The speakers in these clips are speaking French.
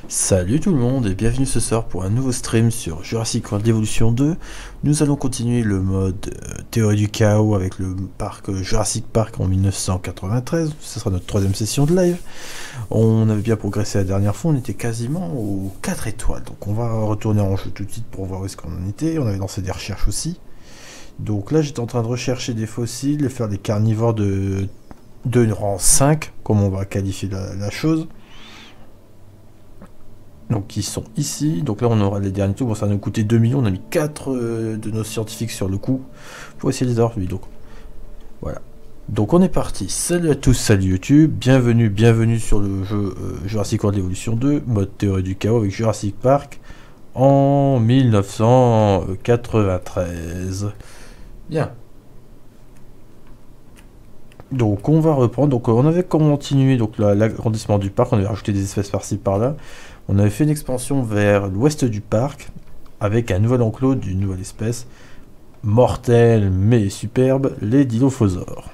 Salut tout le monde et bienvenue ce soir pour un nouveau stream sur Jurassic World Evolution 2. Nous allons continuer le mode théorie du chaos avec le parc Jurassic Park en 1993. Ce sera notre troisième session de live. On avait bien progressé la dernière fois, on était quasiment aux 4 étoiles. Donc on va retourner en jeu tout de suite pour voir où est-ce qu'on en était. On avait lancé des recherches aussi. Donc là j'étais en train de rechercher des fossiles et faire des carnivores de rang 5, comme on va qualifier la chose. Donc ils sont ici, donc là on aura les derniers tours, bon ça va nous coûter 2 millions, on a mis 4 de nos scientifiques sur le coup, pour essayer de les avoir lui, donc voilà. Donc on est parti, salut à tous, salut YouTube, bienvenue sur le jeu Jurassic World Evolution 2, mode théorie du chaos avec Jurassic Park, en 1993. Bien. Donc on va reprendre, donc on avait continué donc l'agrandissement du parc, on avait rajouté des espèces par-ci par-là. On avait fait une expansion vers l'ouest du parc, avec un nouvel enclos d'une nouvelle espèce, mortelle mais superbe, les dilophosaures.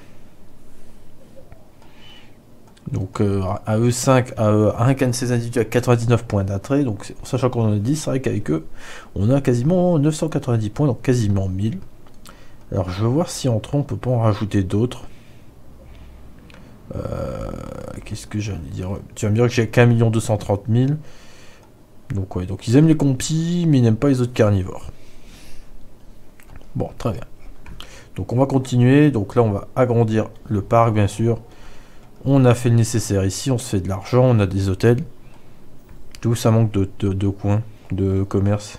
Donc à E5, à un can de ces individus à 99 points d'attrait, donc sachant qu'on en a 10, c'est vrai qu'avec eux, on a quasiment 990 points, donc quasiment 1000. Alors je vais voir si entre on peut pas en rajouter d'autres. Qu'est-ce que j'allais dire? Tu vas me dire que j'ai qu'un 1 230 000. Donc ouais, donc ils aiment les compis, mais ils n'aiment pas les autres carnivores. Bon, très bien. Donc on va continuer. Donc là, on va agrandir le parc, bien sûr. On a fait le nécessaire ici, on se fait de l'argent, on a des hôtels. Tout ça manque de coins, de commerce.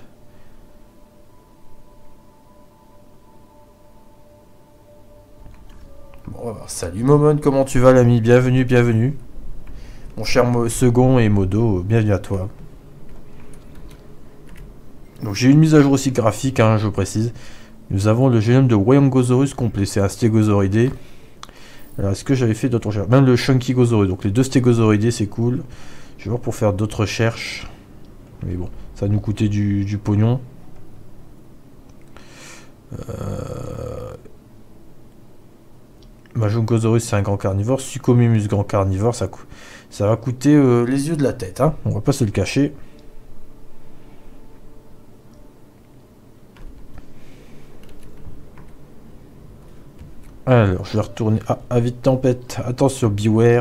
Bon, salut Momon, comment tu vas l'ami? Bienvenue. Mon cher Second et Modo, bienvenue à toi. Donc j'ai une mise à jour aussi graphique, hein, je précise. Nous avons le génome de Wyangosaurus complet, c'est un stégosauridé. Alors est-ce que j'avais fait d'autres recherches? Même le Chunkygosaurus, donc les deux stégosauridés c'est cool. Je vais voir pour faire d'autres recherches. Mais bon, ça va nous coûter du pognon. Majungosaurus c'est un grand carnivore. Suchomimus grand carnivore, ça va coûter les yeux de la tête, hein. On va pas se le cacher. Alors, je vais retourner. Ah, avis de tempête. Attention, beware.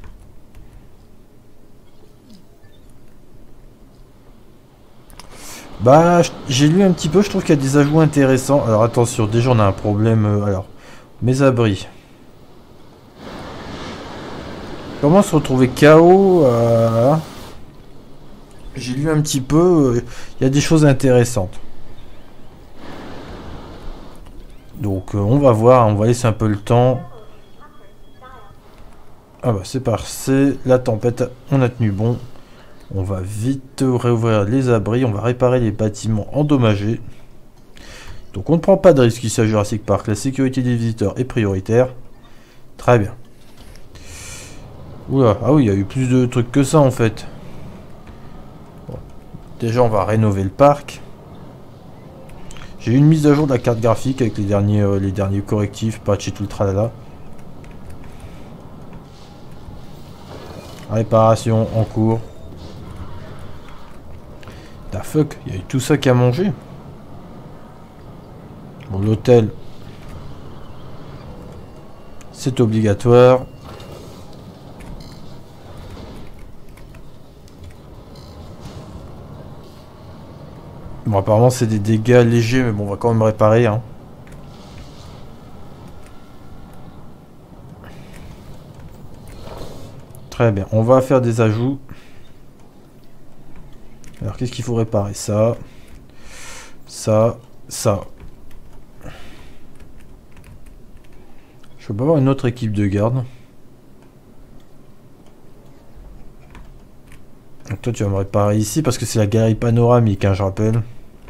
Bah, j'ai lu un petit peu. Je trouve qu'il y a des ajouts intéressants. Alors, attention, déjà, on a un problème. Alors, mes abris. Comment se retrouver KO J'ai lu un petit peu. Il y a des choses intéressantes. Donc on va voir, on va laisser un peu le temps. Ah bah c'est parti, la tempête, on a tenu bon. On va vite réouvrir les abris, on va réparer les bâtiments endommagés. Donc on ne prend pas de risque ici à Jurassic Park, la sécurité des visiteurs est prioritaire. Très bien. Oula, ah oui, il y a eu plus de trucs que ça en fait. Bon. Déjà on va rénover le parc. J'ai eu une mise à jour de la carte graphique avec les derniers correctifs, patch et tout le tralala. Réparation en cours. Da fuck, il y a eu tout ça qui a mangé. Bon, l'hôtel, c'est obligatoire. Bon, apparemment c'est des dégâts légers, mais bon, on va quand même réparer, hein. Très bien, on va faire des ajouts. Alors, qu'est-ce qu'il faut réparer? Ça. Je peux pas avoir une autre équipe de garde. Donc toi, tu vas me réparer ici, parce que c'est la galerie panoramique, hein, je rappelle.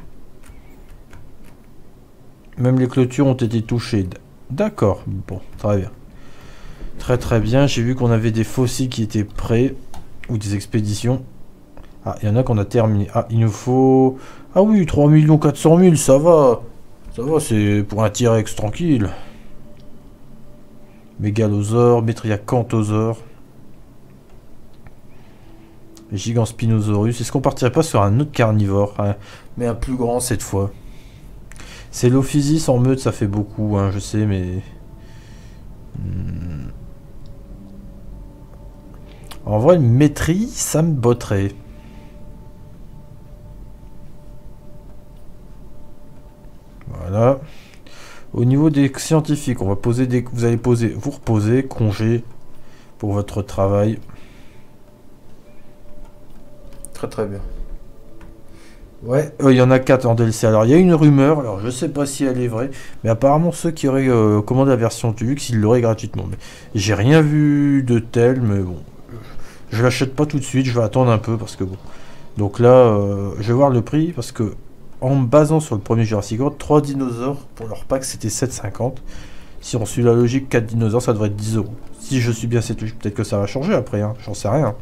Même les clôtures ont été touchées. D'accord, bon, très bien. Très bien, j'ai vu qu'on avait des fossiles qui étaient prêts. Ou des expéditions. Ah, il y en a qu'on a terminé. Ah, il nous faut... Ah oui, 3 400 000, ça va. Ça va, c'est pour un T-Rex tranquille. Mégalosaure, Metriacanthosaure. Les gigants Spinosaurus. Est-ce qu'on partirait pas sur un autre carnivore, hein, mais un plus grand cette fois? C'est l'Ophysis en meute, ça fait beaucoup, hein, je sais, mais... En vrai, une maîtrise, ça me botterait. Voilà. Au niveau des scientifiques, on va poser des... Vous allez poser, vous reposer, congé pour votre travail. Très très bien. Ouais, il y en a 4 en DLC. Alors, il y a une rumeur, alors je sais pas si elle est vraie, mais apparemment ceux qui auraient commandé la version du luxe, ils l'auraient gratuitement. Mais j'ai rien vu de tel, mais bon, je l'achète pas tout de suite, je vais attendre un peu parce que bon. Donc là, je vais voir le prix parce que en me basant sur le premier Jurassic World, 3 dinosaures pour leur pack c'était 7,50. Si on suit la logique, 4 dinosaures ça devrait être 10 euros. Si je suis bien cette logique, peut-être que ça va changer après, hein, j'en sais rien.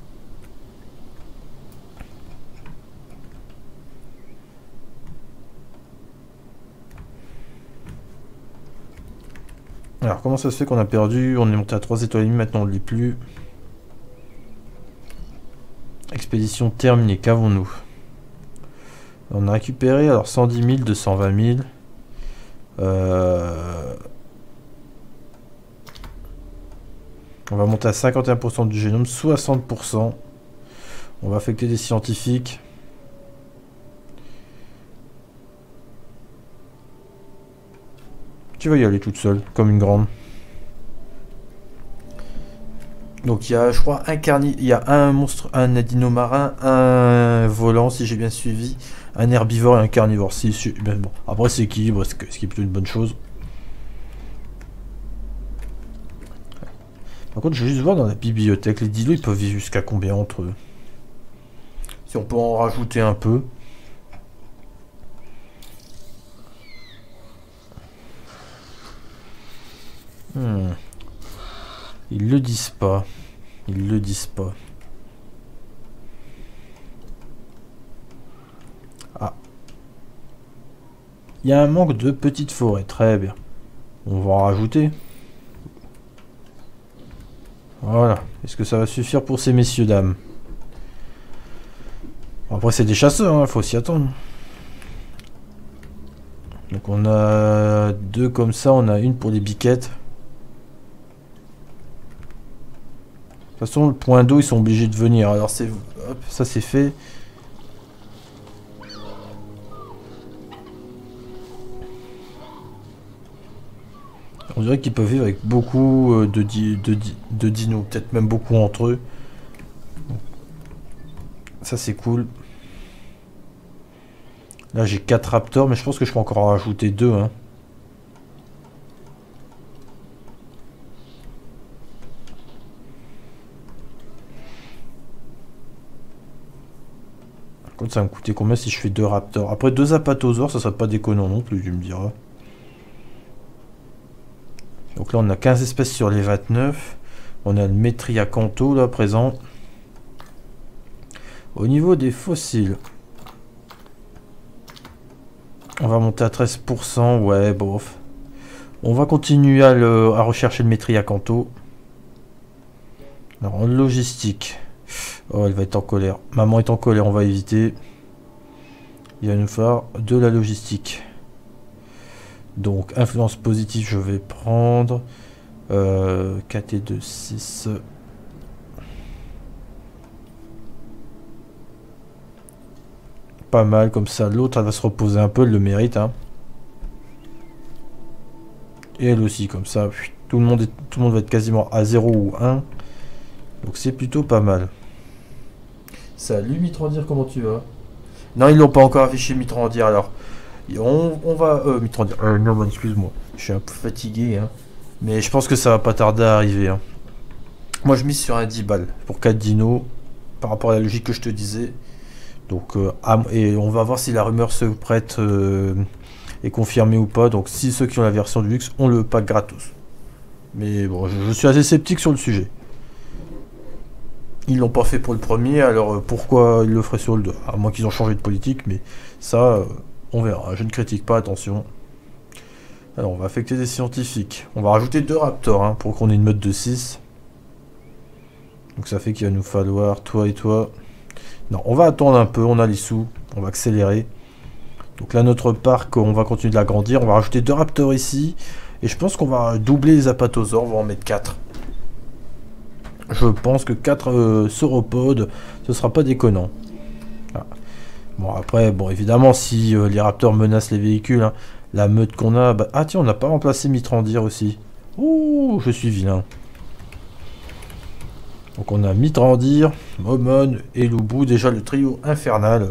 Alors, comment ça se fait qu'on a perdu? On est monté à 3 étoiles et demie, maintenant on ne l'est plus. Expédition terminée, qu'avons-nous? On a récupéré alors 110 000, 220 000. On va monter à 51% du génome, 60%. On va affecter des scientifiques. Tu vas y aller toute seule, comme une grande. Donc il y a, je crois, il y a un monstre, un dino-marin, un volant, si j'ai bien suivi, un herbivore et un carnivore. Ben bon. Après c'est équilibre, ce qui est plutôt une bonne chose. Par contre, je vais juste voir dans la bibliothèque, les dinos, ils peuvent vivre jusqu'à combien entre eux? Si on peut en rajouter un peu. Ils le disent pas. Ils le disent pas. Ah. Il y a un manque de petites forêts. Très bien. On va en rajouter. Voilà. Est-ce que ça va suffire pour ces messieurs dames? Après c'est des chasseurs, hein, faut s'y attendre. Donc on a 2 comme ça, on a une pour les biquettes. De toute façon, le point d'eau, ils sont obligés de venir. Alors, c'est, hop, ça c'est fait. On dirait qu'ils peuvent vivre avec beaucoup de dinos. Peut-être même beaucoup entre eux. Ça, c'est cool. Là, j'ai 4 raptors, mais je pense que je peux encore en rajouter 2. Hein. Ça va me coûter combien si je fais 2 raptors? Après 2 apatosaures, ça serait pas déconnant non plus, tu me diras. Donc là on a 15 espèces sur les 29. On a le Metriacanto là présent. Au niveau des fossiles, on va monter à 13%, ouais bof. On va continuer à rechercher le Metriacanto. Alors en logistique. Oh, elle va être en colère. Maman est en colère, on va éviter. Il va nous falloir de la logistique. Donc, influence positive, je vais prendre. KT2, 6. Pas mal, comme ça. L'autre, elle va se reposer un peu, elle le mérite. Hein. Et elle aussi, comme ça. Tout le monde va être quasiment à 0 ou 1. Donc, c'est plutôt pas mal. Salut Mitrandir, comment tu vas? Non, ils l'ont pas encore affiché Mitrandir, alors on va... Mitrandir, non, excuse-moi, je suis un peu fatigué, hein. Mais je pense que ça va pas tarder à arriver. Hein. Moi, je mise sur un 10 balles pour 4 dinos, par rapport à la logique que je te disais. Donc, et on va voir si la rumeur se prête est confirmée ou pas. Donc, si ceux qui ont la version du luxe ont le pack gratos. Mais bon, je suis assez sceptique sur le sujet. Ils l'ont pas fait pour le premier, alors pourquoi ils le feraient sur le 2? À moins qu'ils ont changé de politique, mais ça, on verra. Je ne critique pas, attention. Alors, on va affecter des scientifiques. On va rajouter 2 raptors, hein, pour qu'on ait une meute de 6. Donc ça fait qu'il va nous falloir toi et toi. Non, on va attendre un peu, on a les sous, on va accélérer. Donc là, notre parc, on va continuer de l'agrandir. On va rajouter 2 raptors ici. Et je pense qu'on va doubler les apatosaures, on va en mettre 4. Je pense que 4 sauropodes, ce sera pas déconnant. Ah. Bon, après, bon, évidemment, si les raptors menacent les véhicules, hein, la meute qu'on a... Bah, ah tiens, on n'a pas remplacé Mitrandir aussi. Ouh, je suis vilain. Donc on a Mitrandir, Momon et Loubou, déjà le trio infernal.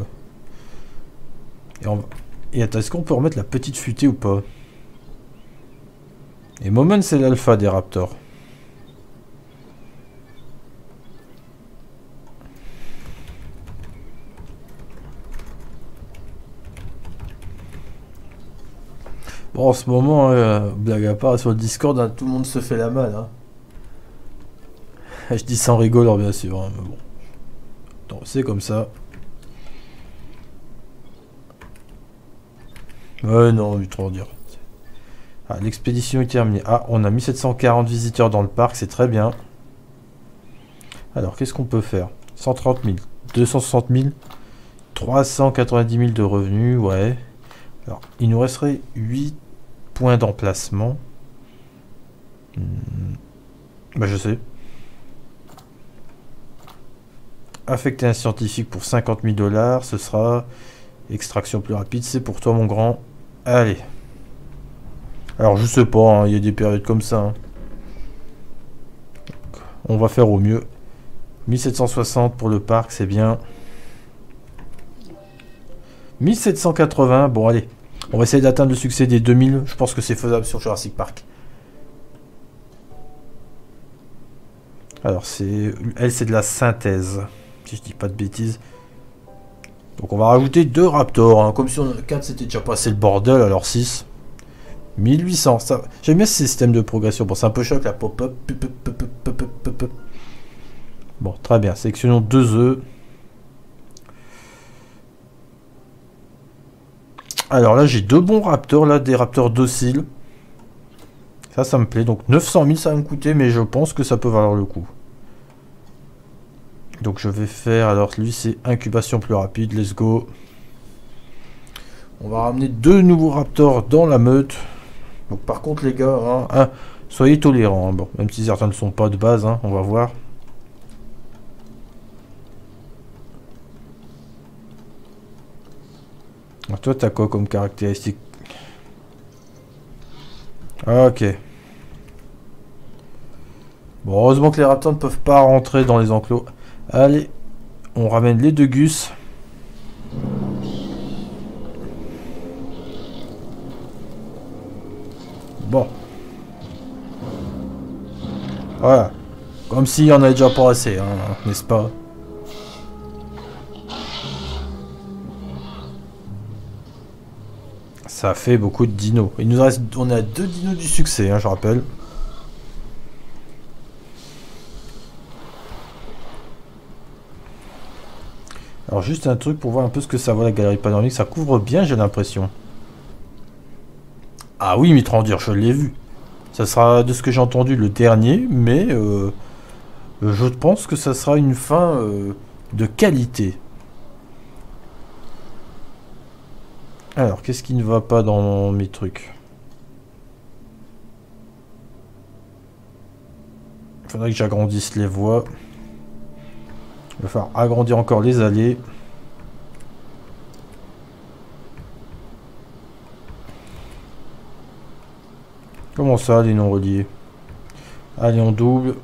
Et attends, est-ce qu'on peut remettre la petite futée ou pas? Et Momon, c'est l'alpha des raptors. Bon, en ce moment, blague à part, sur le Discord, hein, tout le monde se fait la malle. Hein. Je dis sans rigoler, bien sûr. Hein, mais bon. Attends, c'est comme ça. Ouais, non, mais trop dire. Ah, l'expédition est terminée. Ah, on a 1740 visiteurs dans le parc, c'est très bien. Alors, qu'est-ce qu'on peut faire? 130 000, 260 000, 390 000 de revenus, ouais. Alors, il nous resterait 8 points d'emplacement. Bah, je sais. Affecter un scientifique pour 50 000 $, ce sera extraction plus rapide, c'est pour toi, mon grand. Allez. Alors, je sais pas, hein, il y a des périodes comme ça. Hein. On va faire au mieux. 1760 pour le parc, c'est bien. 1780, bon allez. On va essayer d'atteindre le succès des 2000. Je pense que c'est faisable sur Jurassic Park. Alors, elle, c'est de la synthèse. Si je dis pas de bêtises. Donc, on va rajouter 2 raptors. Hein. Comme si 4, c'était déjà passé le bordel. Alors, 6. 1800. J'aime bien ce système de progression. Bon, c'est un peu choc, la pop-up. Bon, très bien. Sélectionnons 2 œufs. Alors là, j'ai 2 bons raptors, là, des raptors dociles. Ça me plaît. Donc 900 000, ça va me coûter, mais je pense que ça peut valoir le coup. Donc je vais faire, alors lui, c'est incubation plus rapide. Let's go. On va ramener 2 nouveaux raptors dans la meute. Donc par contre, les gars, hein, soyez tolérants. Hein. Bon, même si certains ne sont pas de base, hein, on va voir. Alors, toi, t'as quoi comme caractéristique? Ok. Bon, heureusement que les raptors ne peuvent pas rentrer dans les enclos. Allez, on ramène les 2 gus. Bon. Voilà. Comme s'il y en avait déjà pas assez, hein, n'est-ce pas? Ça fait beaucoup de dinos. Il nous reste, on a 2 dinos du succès, hein, je rappelle. Alors juste un truc pour voir un peu ce que ça vaut la galerie panoramique. Ça couvre bien, j'ai l'impression. Ah oui, Mitrandir, je l'ai vu. Ça sera, de ce que j'ai entendu, le dernier, mais je pense que ça sera une fin de qualité. Alors, qu'est-ce qui ne va pas dans mes trucs? Il faudrait que j'agrandisse les voies. Il va falloir agrandir encore les allées. Comment ça, les non reliés? Allez, on double.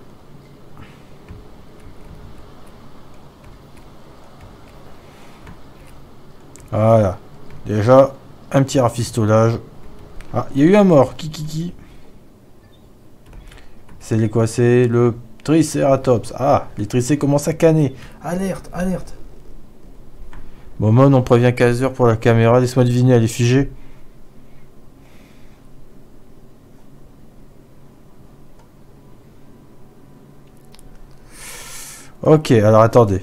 Voilà. Déjà, un petit rafistolage. Ah, il y a eu un mort. Qui? C'est quoi? C'est le Triceratops. Ah, les tricés commencent à canner. Alerte, alerte. Momon, on prévient 15 heures pour la caméra. Laisse-moi deviner, elle est figée. Ok, alors attendez.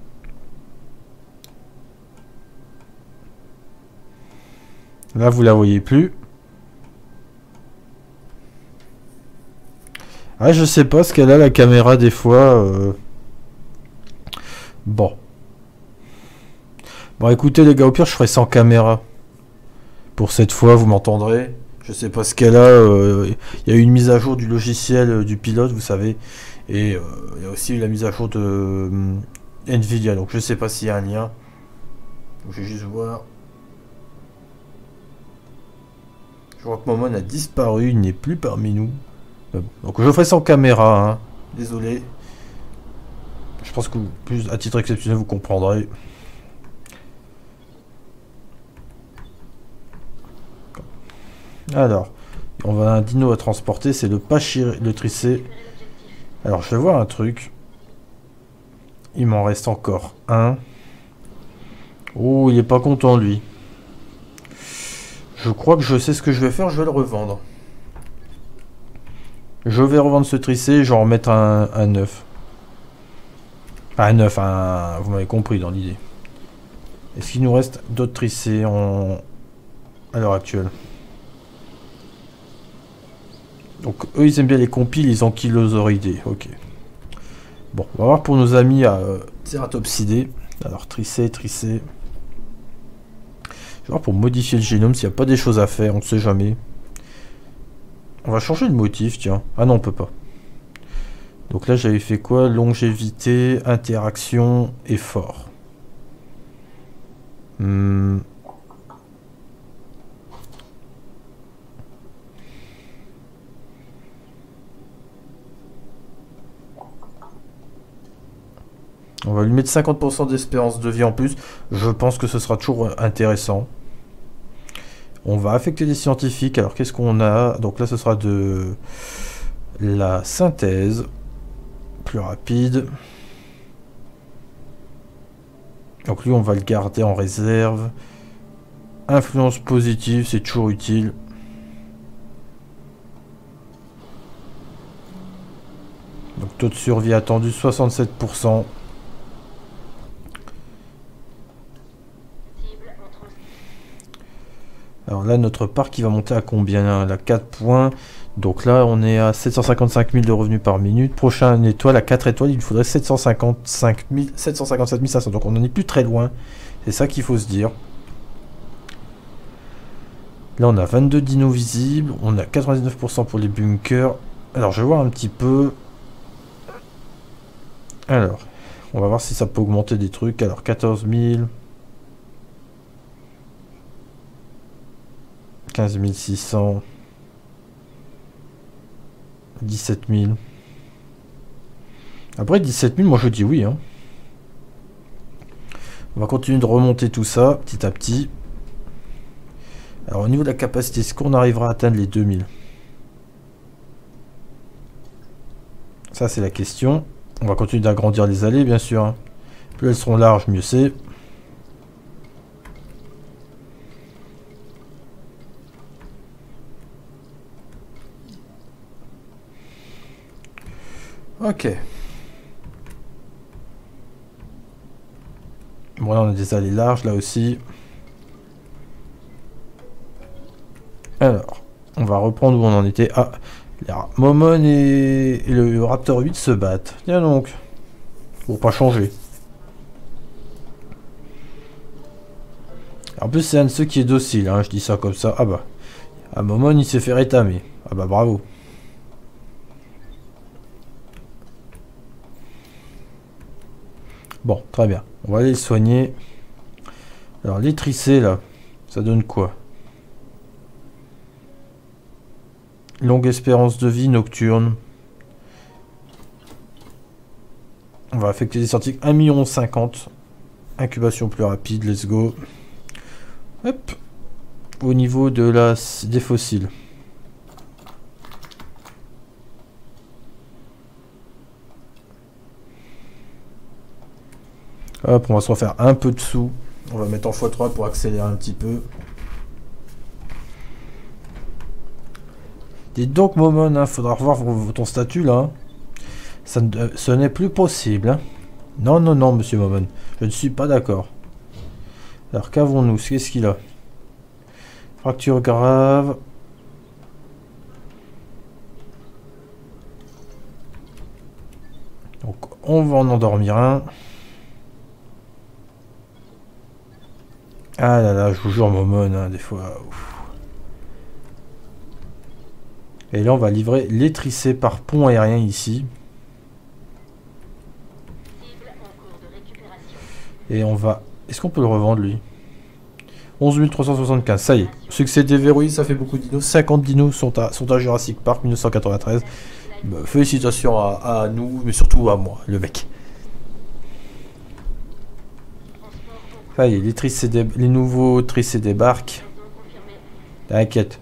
Là, vous la voyez plus. Ah, je sais pas ce qu'elle a, la caméra, des fois. Bon. Bon, écoutez, les gars, au pire, je ferai sans caméra. Pour cette fois, vous m'entendrez. Je sais pas ce qu'elle a. Il y a eu une mise à jour du logiciel du pilote, vous savez. Et il y a aussi eu la mise à jour de Nvidia. Donc je sais pas s'il y a un lien. Je vais juste voir. Je vois que Momon a disparu. Il n'est plus parmi nous. Donc je ferai sans caméra. Hein. Désolé. Je pense que plus à titre exceptionnel, vous comprendrez. Alors, on va un dino à transporter, c'est le Pachir, le Tricé. Alors, je vais voir un truc. Il m'en reste encore un. Oh, il est pas content, lui. Je crois que je sais ce que je vais faire, je vais le revendre. Je vais revendre ce Tricé et je vais en remettre un neuf. Pas un neuf, un... Vous m'avez compris dans l'idée. Est-ce qu'il nous reste d'autres Tricés à l'heure actuelle? Donc eux ils aiment bien les compiles, les ankylosauridés, ok. Bon, on va voir pour nos amis à Ceratopsidés. Alors Tricé. Je vais voir pour modifier le génome s'il n'y a pas des choses à faire, on ne sait jamais. On va changer le motif, tiens. Ah non, on peut pas. Donc là j'avais fait quoi? Longévité, interaction, effort. On va lui mettre 50% d'espérance de vie en plus. Je pense que ce sera toujours intéressant. On va affecter des scientifiques. Alors qu'est-ce qu'on a? Donc là ce sera de la synthèse. Plus rapide. Donc lui on va le garder en réserve. Influence positive, c'est toujours utile. Donc taux de survie attendu 67%. Alors là, notre parc, il va monter à combien? Là, 4 points. Donc là, on est à 755 000 de revenus par minute. Prochain étoile, à 4 étoiles, il faudrait 757 500. Donc on n'en est plus très loin. C'est ça qu'il faut se dire. Là, on a 22 dinos visibles. On a 99% pour les bunkers. Alors, je vais voir un petit peu. Alors, on va voir si ça peut augmenter des trucs. Alors, 14 000. 15 600, 17 000. Après 17 000, moi je dis oui. Hein. On va continuer de remonter tout ça petit à petit. Alors au niveau de la capacité, est-ce qu'on arrivera à atteindre les 2000? Ça c'est la question. On va continuer d'agrandir les allées bien sûr. Hein. Plus elles seront larges, mieux c'est. Ok. Bon là on a des allées larges là aussi. Alors, on va reprendre où on en était. Ah, Momon et le Raptor 8 se battent. Tiens donc. Pour pas changer. En plus c'est un de ceux qui est docile, hein, je dis ça comme ça. Ah bah. Ah Momon il s'est fait rétamer. Ah bah bravo. Bon, très bien. On va aller le soigner. Alors, les tricés, là, ça donne quoi? Longue espérance de vie nocturne. On va affecter des scientifiques. 1,50 million. Incubation plus rapide, let's go. Hop. Au niveau de des fossiles. Hop, on va se refaire un peu de sous. On va mettre en x3 pour accélérer un petit peu. Dites donc, Momon, hein, faudra revoir ton statut là. Ce n'est plus possible. Hein. Non, non, non, monsieur Momon. Je ne suis pas d'accord. Alors, qu'avons-nous? Qu'est-ce qu'il a? Fracture grave. Donc, on va en endormir un. Ah là là, je vous jure, Momon, hein, des fois. Ouf. Et là, on va livrer les tricés par pont aérien ici. Et on va... Est-ce qu'on peut le revendre, lui? 11 375, ça y est. Succès déverrouillé, ça fait beaucoup de dinos. 50 dinos sont à Jurassic Park 1993. Bah, félicitations à nous, mais surtout à moi, le mec. Ça y est, les nouveaux tricés débarquent. T'inquiète.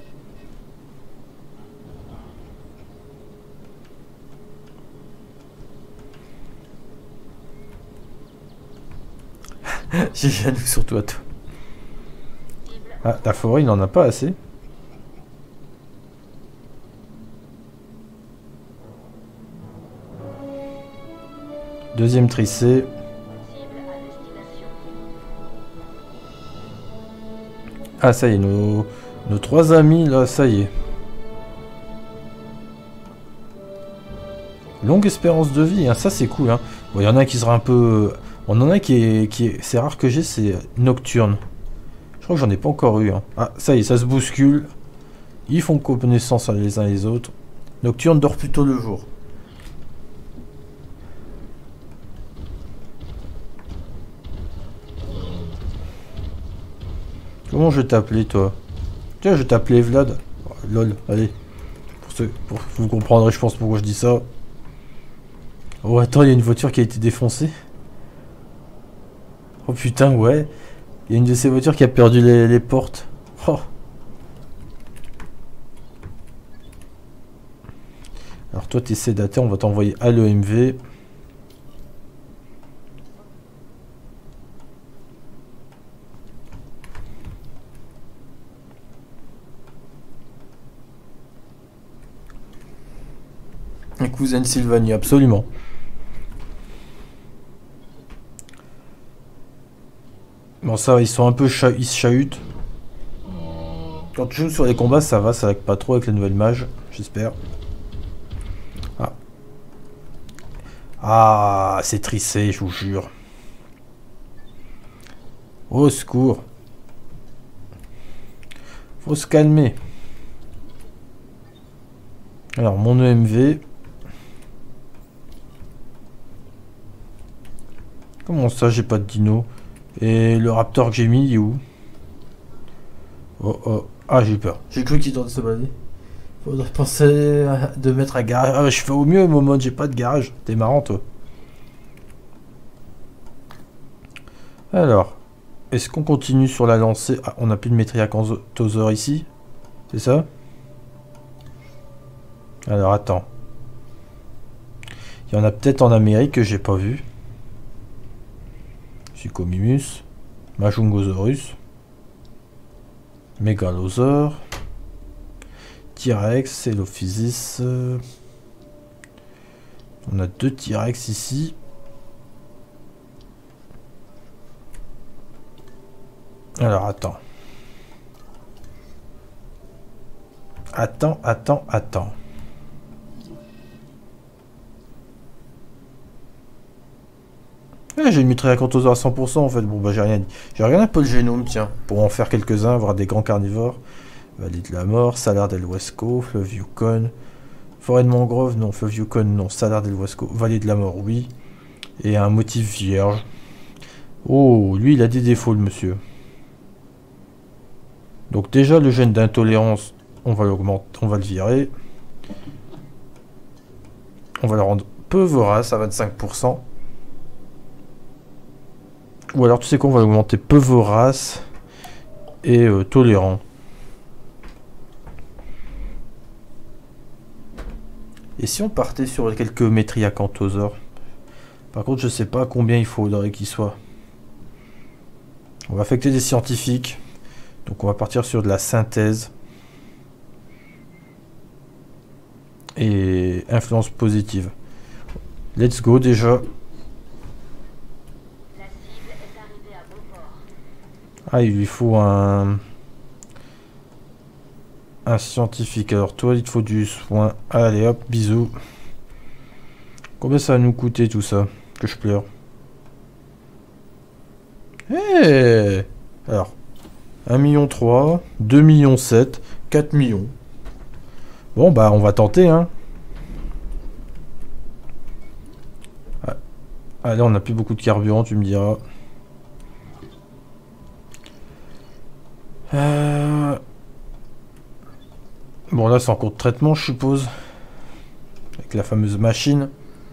J'ai jaloux surtout à toi. Ah, la forêt, il n'en a pas assez. Deuxième tricé. Ah, ça y est, nos 3 amis, là, ça y est. Longue espérance de vie, hein, ça c'est cool. Hein. Bon, il y en a qui sera un peu... On en a qui est... C'est rare que j'ai, c'est Nocturne. Je crois que j'en ai pas encore eu. Hein. Ah, ça y est, ça se bouscule. Ils font connaissance les uns les autres. Nocturne dort plutôt le jour. Comment je vais t'appeler, toi? Tiens, je vais t'appeler Vlad. Oh, lol, allez. Pour vous comprendrez, je pense, pourquoi je dis ça. Oh, attends, il y a une voiture qui a été défoncée. Oh putain, ouais. Il y a une de ces voitures qui a perdu les portes. Oh. Alors toi, t'es sédataire, on va t'envoyer à l'EMV. Et cousine Sylvanie, absolument. Bon, ça, ils sont un peu ils se chahutent. Quand tu joues sur les combats, ça va, ça lag pas trop avec la nouvelle mage, j'espère. Ah. Ah, c'est trissé, je vous jure. Au secours. Faut se calmer. Alors, mon EMV. Comment ça, j'ai pas de dino? Et le raptor que j'ai mis, il est où? Oh oh. Ah, j'ai peur. J'ai cru qu'il tente de se balader. Faudrait penser de mettre un garage. Ah, je fais au mieux, Momon, j'ai pas de garage. T'es marrant, toi. Alors, est-ce qu'on continue sur la lancée? Ah, on n'a plus de Metriacanthosaur ici. C'est ça? Alors, attends. Il y en a peut-être en Amérique que j'ai pas vu. Suchomimus. Majungosaurus. Mégalosaure. T-Rex, Elophysis. On a 2 T-Rex ici. Alors, attends. Attends. Ouais, j'ai une Metriacanthosaur à 100% en fait. Bon, bah, j'ai rien dit. J'ai regardé un peu le génome, tiens, pour en faire quelques-uns, voir des grands carnivores. Vallée de la Mort, Salar del Huasco, Fleuve Yukon. Forêt de Mangrove, non. Fleuve Yukon, non. Salar del Huasco, Vallée de la Mort, oui. Et un motif vierge. Oh, lui, il a des défauts, le monsieur. Donc, déjà, le gène d'intolérance, on va l'augmenter, on va le virer. On va le rendre peu vorace à 25%. Ou alors, tu sais quoi, on va l'augmenter peu vorace et tolérant. Et si on partait sur quelques Metriacanthosaures? Par contre, je sais pas combien il faudrait qu'il soit. On va affecter des scientifiques. Donc on va partir sur de la synthèse. Et influence positive. Let's go déjà. Ah, il lui faut un scientifique. Alors toi, il te faut du soin. Allez hop, bisous. Combien ça va nous coûter tout ça? Que je pleure. Hey, Alors, 1,3 million, 2,7 millions, 4 millions. Bon, bah, on va tenter, hein. Allez, on n'a plus beaucoup de carburant, tu me diras. Bon, là, c'est en cours de traitement, je suppose. Avec la fameuse machine.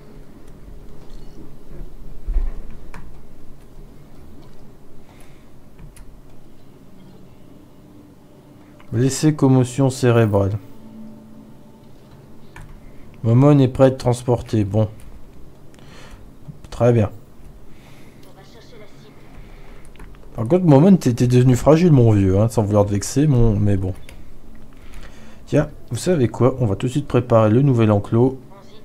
Blessé, commotion cérébrale. Momon est prêt à être transporté. Bon. Très bien. Par contre, Momon, t'étais devenu fragile, mon vieux, hein, sans vouloir te vexer, mais bon. Tiens, vous savez quoi? On va tout de suite préparer le nouvel enclos.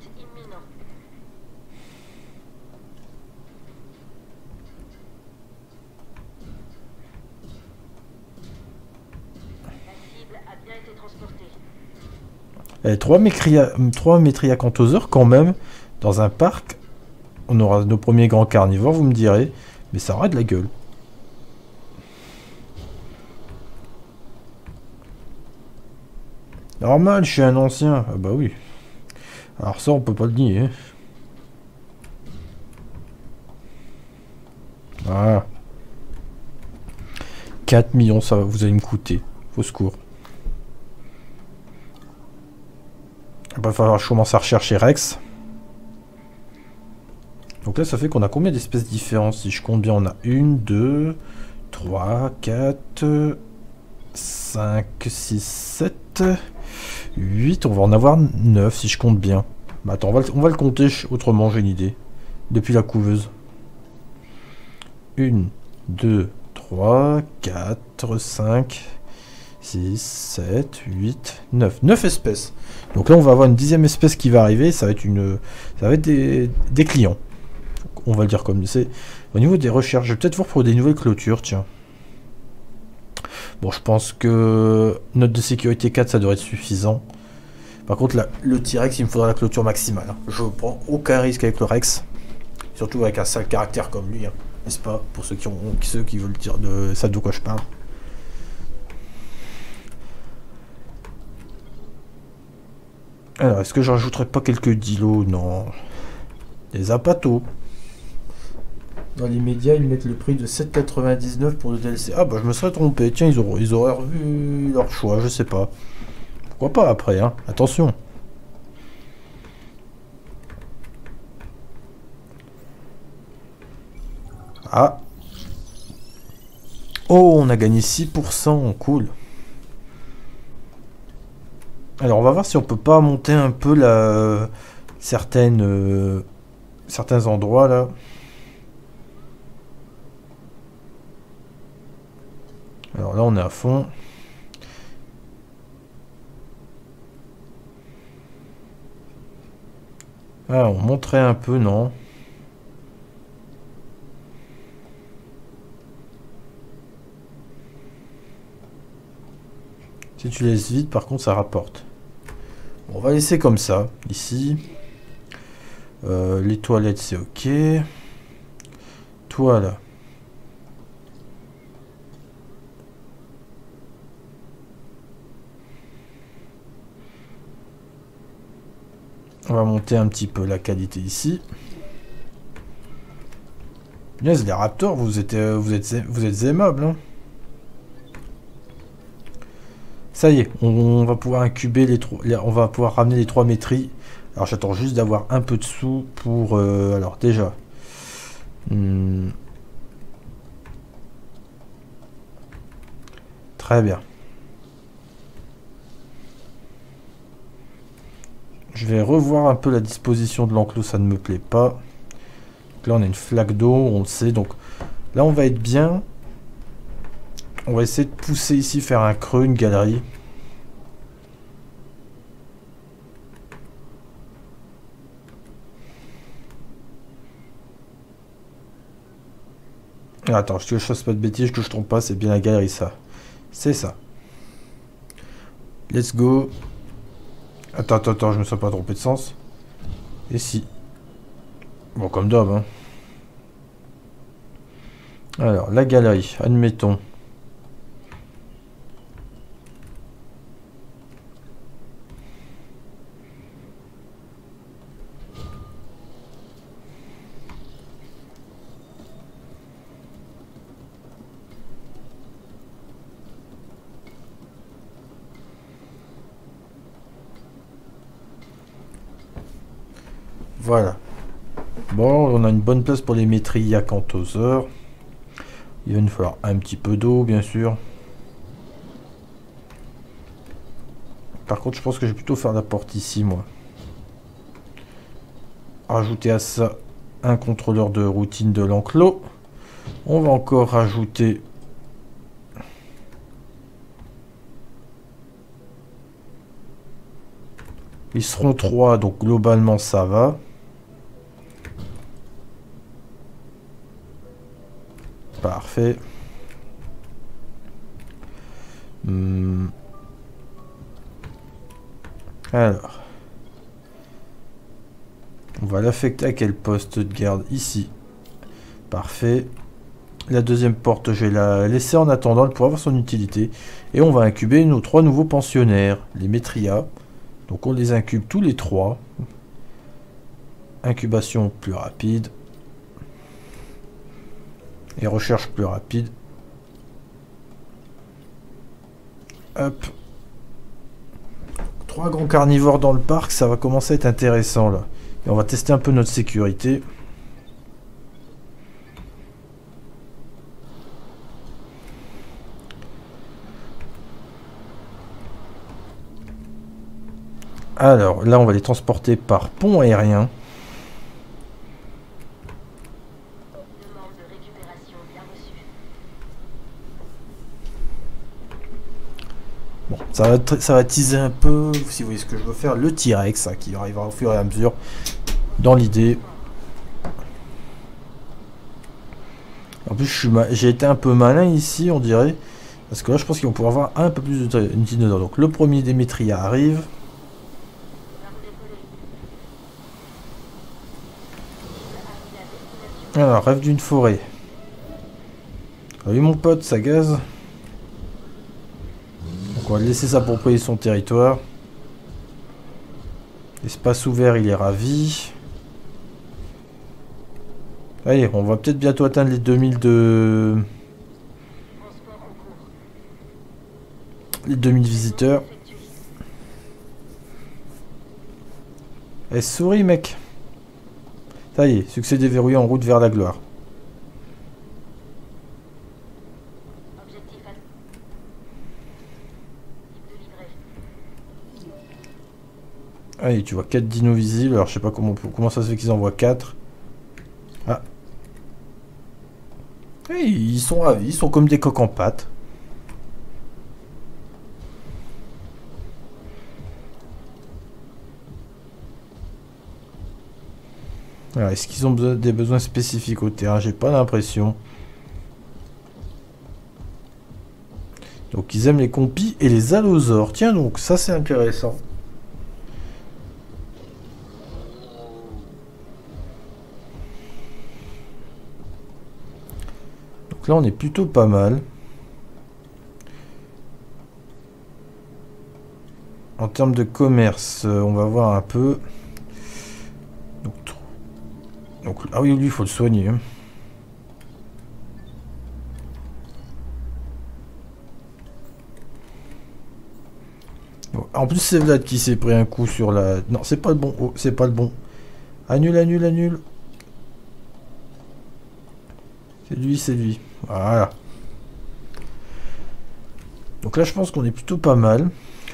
Et 3 métriacanthosaures quand même, dans un parc. On aura nos premiers grands carnivores, vous me direz. Mais ça aura de la gueule. Normal, je suis un ancien. Ah bah oui. Alors ça, on peut pas le nier. Voilà. 4 millions, ça va vous allez me coûter. Au secours. Il va falloir que je commence à rechercher Rex. Donc là, ça fait qu'on a combien d'espèces différentes? Si je compte bien, on a 1, 2, 3, 4, 5, 6, 7, 8. On va en avoir 9 si je compte bien. Bah attends, on va le compter autrement, j'ai une idée. Depuis la couveuse. 1, 2, 3, 4, 5, 6, 7, 8, 9. 9 espèces. Donc là, on va avoir une 10e espèce qui va arriver. Ça va être des clients. On va le dire comme c'est. Au niveau des recherches, je vais peut-être voir pour des nouvelles clôtures, tiens. Bon, je pense que note de sécurité 4, ça devrait être suffisant. Par contre, là, le T-Rex, il me faudra la clôture maximale. Je prends aucun risque avec le Rex. Surtout avec un sale caractère comme lui, hein. N'est-ce pas? Pour ceux qui veulent dire de ça de quoi je parle. Alors, est-ce que je rajouterais pas quelques dilos? Non. Des apatos. Dans les médias, ils mettent le prix de 7,99 pour le DLC. Ah bah je me serais trompé. Tiens, ils auraient revu leur choix, je sais pas. Pourquoi pas après, hein. Attention. Ah. Oh, on a gagné 6%. Cool. Alors, on va voir si on peut pas monter un peu certains endroits, là. Alors là, on est à fond. Ah, on monterait un peu, non? Si tu laisses vide, par contre, ça rapporte. Bon, on va laisser comme ça, ici. Les toilettes, c'est ok. Toi, là. On va monter un petit peu la qualité ici. Yes, les raptors, vous êtes aimables, hein. Ça y est, on va pouvoir incuber on va pouvoir ramener les 3 métries. Alors j'attends juste d'avoir un peu de sous pour... alors déjà... Très bien. Je vais revoir un peu la disposition de l'enclos, ça ne me plaît pas. Donc là on a une flaque d'eau, on le sait. Donc là on va être bien. On va essayer de pousser ici, faire un creux, une galerie. Attends, que je fasse pas de bêtises, que je trompe pas, c'est bien la galerie ça. C'est ça. Let's go. Attends, je me suis pas trompé de sens. Et si. Bon, comme d'hab, hein. Alors, la galerie, admettons. Voilà. Bon, on a une bonne place pour les métriacanthosaures. Il va nous falloir un petit peu d'eau, bien sûr. Par contre, je pense que je vais plutôt faire la porte ici, moi. Rajouter à ça un contrôleur de routine de l'enclos. On va encore rajouter... Ils seront 3, donc globalement ça va. Parfait. Alors. On va l'affecter à quel poste de garde? Ici. Parfait. La deuxième porte, je vais la laisser en attendant pour avoir son utilité. Et on va incuber nos 3 nouveaux pensionnaires, les Métria. Donc on les incube tous les 3. Incubation plus rapide. Et recherche plus rapide. Hop. 3 grands carnivores dans le parc, ça va commencer à être intéressant là. Et on va tester un peu notre sécurité. Alors là, on va les transporter par pont aérien. Bon, ça va teaser un peu, si vous voyez ce que je veux faire, le T-Rex, hein, qui arrivera au fur et à mesure dans l'idée. En plus, j'ai été un peu malin ici, on dirait. Parce que là, je pense qu'ils vont pouvoir avoir un peu plus de dinosaures. Donc le premier des Métria arrive. Alors, rêve d'une forêt. Oui, mon pote, ça gaze. Donc on va laisser s'approprier son territoire. Espace ouvert, il est ravi. Allez, on va peut-être bientôt atteindre les 2000 de... Les 2000 visiteurs. Eh, souris, mec. Ça y est, succès déverrouillé en route vers la gloire. Allez, tu vois 4 dinos visibles. Alors, je sais pas comment ça se fait qu'ils envoient 4. Ah. Et ils sont ravis, ils sont comme des coques en pâte. Alors, est-ce qu'ils ont des besoins spécifiques au terrain? J'ai pas l'impression. Donc, ils aiment les compis et les allosaures. Tiens donc, ça c'est intéressant. Donc là, on est plutôt pas mal. En termes de commerce, on va voir un peu. Donc ah oui, lui, il faut le soigner. Hein. Bon, en plus, c'est Vlad qui s'est pris un coup sur la... Non, c'est pas le bon. Oh, c'est pas le bon. Annule, annule, annule. C'est lui, c'est lui. Voilà. Donc là, je pense qu'on est plutôt pas mal.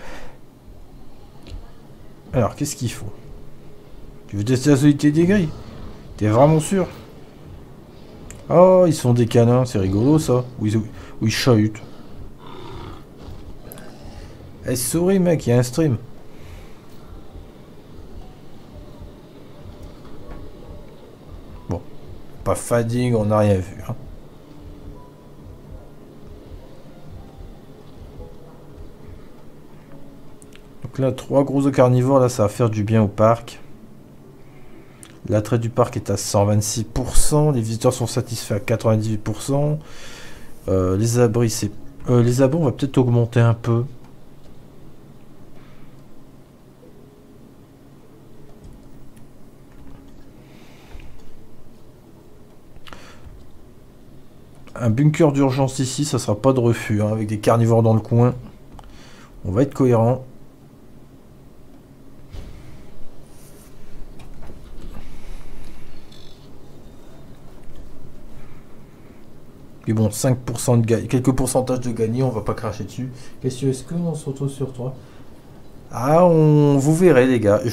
Alors, qu'est-ce qu'il faut? Tu veux tester la solidité des grilles? T'es vraiment sûr? Oh, ils sont des canins, c'est rigolo ça. Où ils chahutent. Eh, souris mec, il y a un stream. Bon. Pas fadigue, on n'a rien vu. Hein. Donc là, 3 gros carnivores, là, ça va faire du bien au parc. L'attrait du parc est à 126%. Les visiteurs sont satisfaits à 98%. Les abris, c'est... les abris, on va peut-être augmenter un peu. Un bunker d'urgence ici, ça sera pas de refus. Hein, avec des carnivores dans le coin. On va être cohérent. Mais bon, 5% de gagné, quelques pourcentages de gagné, on va pas cracher dessus. Question, est-ce qu'on se retrouve sur toi? Ah, vous verrez les gars,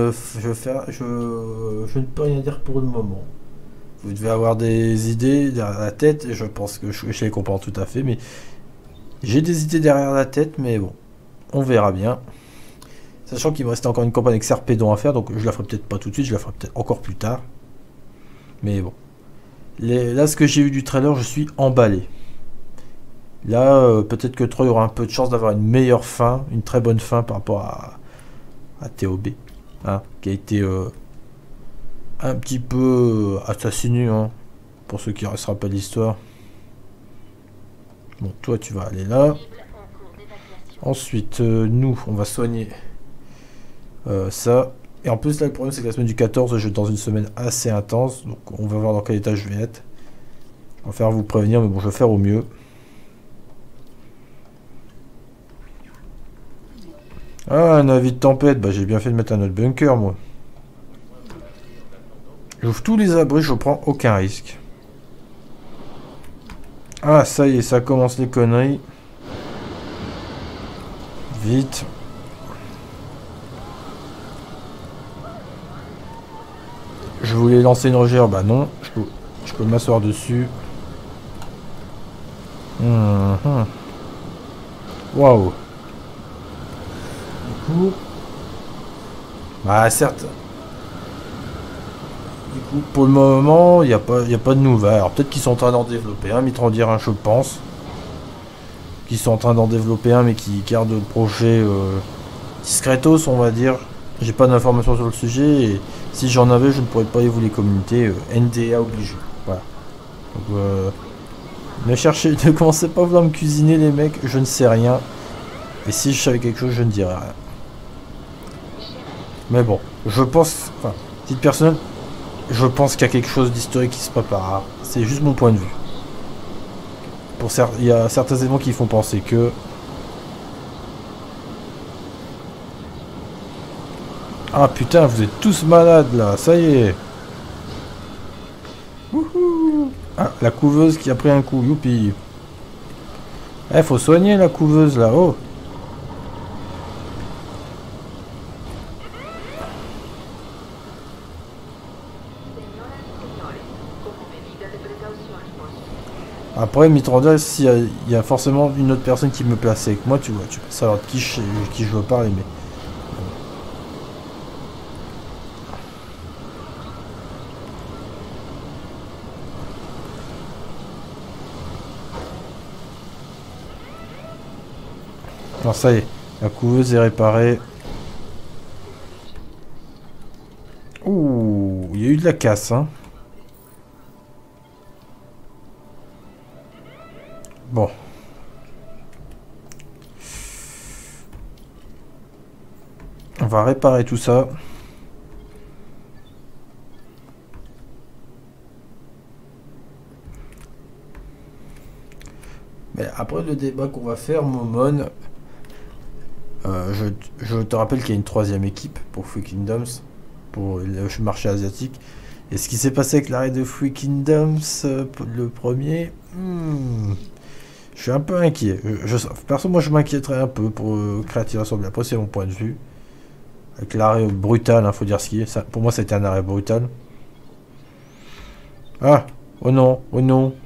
je ne peux rien dire pour le moment. Vous devez avoir des idées derrière la tête, et je pense que je les comprends tout à fait, mais j'ai des idées derrière la tête, mais bon, on verra bien. Sachant qu'il me reste encore une campagne avec Serpédon à faire, donc je la ferai peut-être pas tout de suite, je la ferai peut-être encore plus tard. Mais bon. Là, ce que j'ai vu du trailer, je suis emballé. Là, peut-être que Troy aura un peu de chance d'avoir une meilleure fin, une très bonne fin par rapport à TOB, hein, qui a été un petit peu assassiné, hein, pour ceux qui ne se rappellent l'histoire. Bon, toi, tu vas aller là. Ensuite, nous, on va soigner ça. Et en plus, là, le problème, c'est que la semaine du 14, je vais dans une semaine assez intense. Donc, on va voir dans quel état je vais être. Je vais faire vous prévenir, mais bon, je vais faire au mieux. Ah, un avis de tempête. Bah, j'ai bien fait de mettre un autre bunker, moi. J'ouvre tous les abris, je prends aucun risque. Ah, ça y est, ça commence les conneries. Vite. Je voulais lancer une rogère, bah non. Je peux m'asseoir dessus. Waouh. Du coup... Bah certes. Du coup, pour le moment, il n'y a pas de nouvelles. Alors peut-être qu'ils sont en train d'en développer un, Mitrandir, je pense. Qu'ils sont en train d'en développer un, mais qui gardent le projet discretos, on va dire. J'ai pas d'informations sur le sujet, et si j'en avais, je ne pourrais pas vous les communiquer. NDA obligé. Voilà. Donc, ne commencez pas à vouloir me cuisiner, les mecs, je ne sais rien. Et si je savais quelque chose, je ne dirais rien. Mais bon, je pense, enfin, titre personnel, je pense qu'il y a quelque chose d'historique qui se prépare. C'est juste mon point de vue. Il y a certains éléments qui font penser que... Ah putain, vous êtes tous malades là, ça y est. Wouhou. Ah, la couveuse qui a pris un coup, youpi. Eh, faut soigner la couveuse là, oh. Après, Mitrandia, s'il y a forcément une autre personne qui me plaçait avec moi, tu vois, tu peux savoir de qui je veux parler, mais... Alors ça y est, la couveuse est réparée. Ouh, il y a eu de la casse, hein. Bon. On va réparer tout ça. Mais après le débat qu'on va faire, Momon, je te rappelle qu'il y a une troisième équipe pour Free Kingdoms, pour le marché asiatique. Et ce qui s'est passé avec l'arrêt de Free Kingdoms, le premier, je suis un peu inquiet. Perso, moi je m'inquiéterais un peu pour Creative Assembly. Après, c'est mon point de vue. Avec l'arrêt brutal, faut dire ce qui est. Ça, pour moi, c'était un arrêt brutal. Ah, oh non, oh non.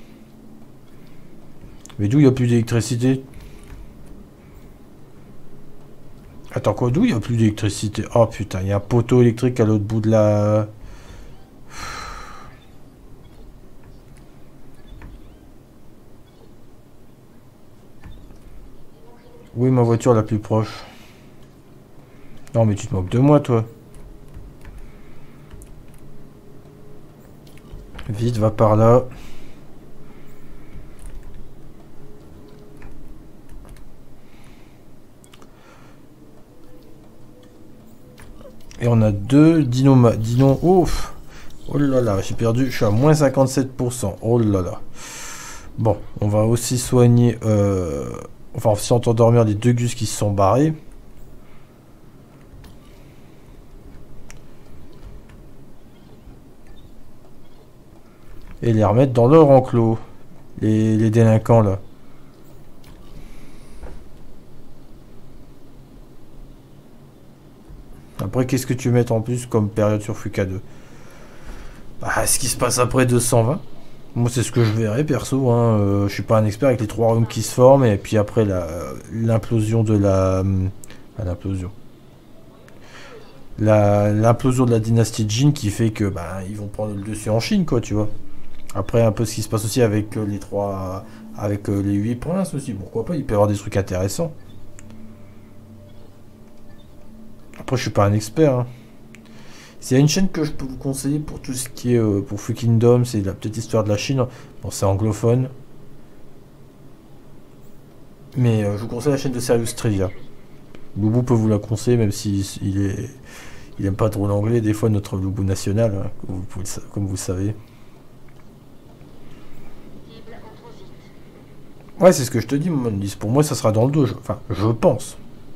Mais d'où il n'y a plus d'électricité? Attends, quoi, d'où il n'y a plus d'électricité? Oh putain, il y a un poteau électrique à l'autre bout de la... Où est ma voiture la plus proche? Non, mais tu te moques de moi, toi. Vite, va par là. Et on a deux dinos... Ouf. Oh là là, j'ai perdu. Je suis à moins 57%. Oh là là. Bon, on va aussi soigner... Enfin, si on t'endormir les deux gus qui se sont barrés. Et les remettre dans leur enclos. les délinquants là. Après, qu'est-ce que tu mets en plus comme période sur Fuka 2? Bah, ce qui se passe après 220. Moi, c'est ce que je verrais, perso. Hein. Je suis pas un expert avec les trois royaumes qui se forment, et puis après l'implosion de la... l'implosion. L'implosion de la dynastie Jin qui fait que bah, ils vont prendre le dessus en Chine, quoi, tu vois. Après, un peu ce qui se passe aussi avec les trois... avec les 8 princes aussi. Pourquoi pas, il peut y avoir des trucs intéressants. Après, je suis pas un expert, hein. S'il y a une chaîne que je peux vous conseiller pour tout ce qui est pour Free Kingdom, c'est la petite histoire de la Chine. Bon, c'est anglophone. Mais je vous conseille la chaîne de Serious Trivia. Loubou peut vous la conseiller, même si il aime pas trop l'anglais. Des fois, notre Loubou national, hein, comme vous le savez. Ouais, c'est ce que je te dis, Monlis. Pour moi, ça sera dans le dos. Enfin, je pense.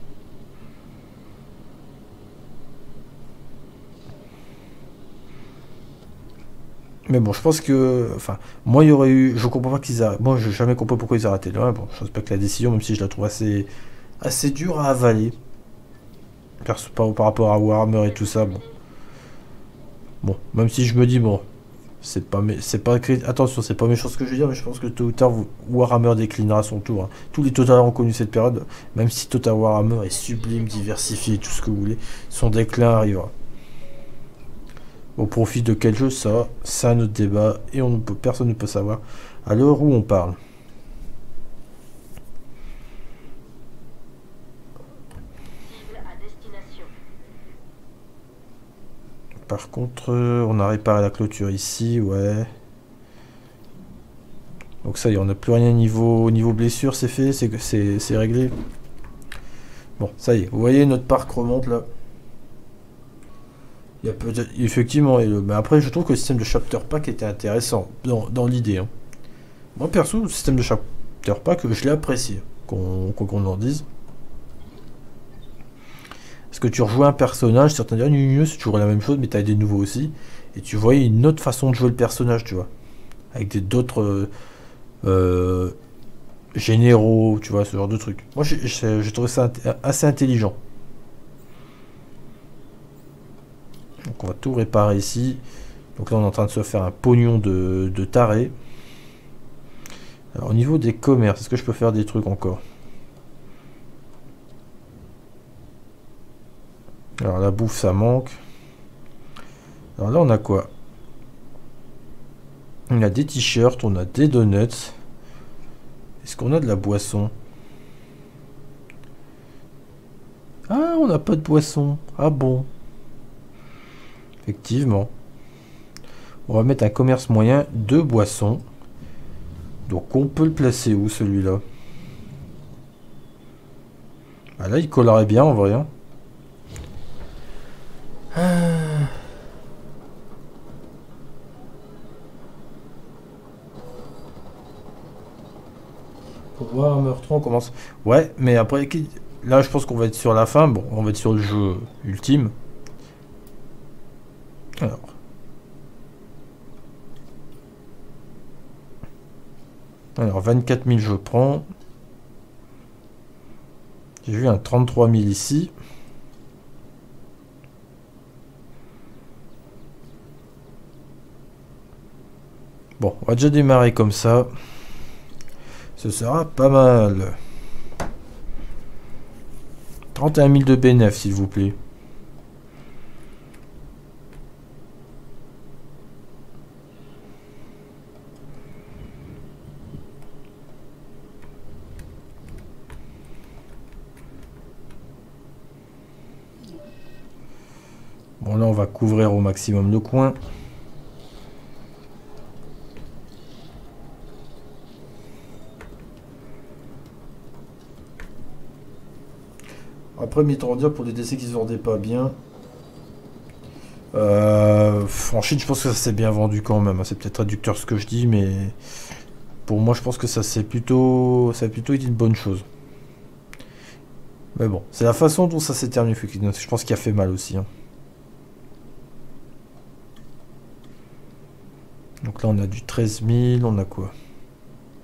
Mais bon, je pense que... Enfin, moi, il y aurait eu... Je comprends pas qu'ils arrêtent. Moi, j'ai jamais compris pourquoi ils arrêtaient là. Bon, je respecte la décision, même si je la trouve assez dure à avaler. Par rapport à Warhammer et tout ça, bon. Bon, même si je me dis, bon, c'est pas attention, c'est pas méchant ce que je veux dire, mais je pense que tôt ou tard, Warhammer déclinera à son tour. Hein. Tous les Total ont connu cette période, même si Total Warhammer est sublime, diversifié, tout ce que vous voulez, son déclin arrivera. Au profit de quel jeu, ça, c'est un autre débat, et personne ne peut savoir à l'heure où on parle. Par contre, on a réparé la clôture ici, ouais. Donc ça y est, on n'a plus rien niveau blessure, c'est fait, c'est réglé. Bon, ça y est, vous voyez, notre parc remonte là. Il y a peut-être, effectivement, mais après je trouve que le système de chapter pack était intéressant, dans l'idée. Hein. Moi perso, le système de chapter pack, je l'ai apprécié, qu'on en dise. Parce que tu rejouais un personnage, certains diraient, c'est toujours la même chose, mais tu as des nouveaux aussi. Et tu voyais une autre façon de jouer le personnage, tu vois. Avec d'autres généraux, tu vois, ce genre de trucs. Moi, j'ai trouvé ça assez intelligent. Donc, on va tout réparer ici. Donc là, on est en train de se faire un pognon de taré. Alors, au niveau des commerces, est-ce que je peux faire des trucs encore? Alors, la bouffe, ça manque. Alors là, on a quoi? On a des t-shirts, on a des donuts. Est-ce qu'on a de la boisson? Ah, on n'a pas de boisson. Ah bon? Effectivement. On va mettre un commerce moyen de boissons. Donc on peut le placer où celui-là? Ah là, il collerait bien en vrai. Hein. Pour voir un meurtre, on commence. Ouais, mais après, là, je pense qu'on va être sur la fin. Bon, on va être sur le jeu ultime. Alors 24 000, je prends. J'ai vu un 33 000 ici. Bon, on va déjà démarrer comme ça. Ce sera pas mal. 31 000 de bénéf, s'il vous plaît. Bon, là, on va couvrir au maximum le coin. Après, dire pour des décès qui se vendaient pas bien. En Chine, je pense que ça s'est bien vendu quand même. C'est peut-être réducteur ce que je dis, mais pour moi, je pense que ça a plutôt été une bonne chose. Mais bon, c'est la façon dont ça s'est terminé. Je pense qu'il a fait mal aussi. Hein. Donc là, on a du 13 000. On a quoi?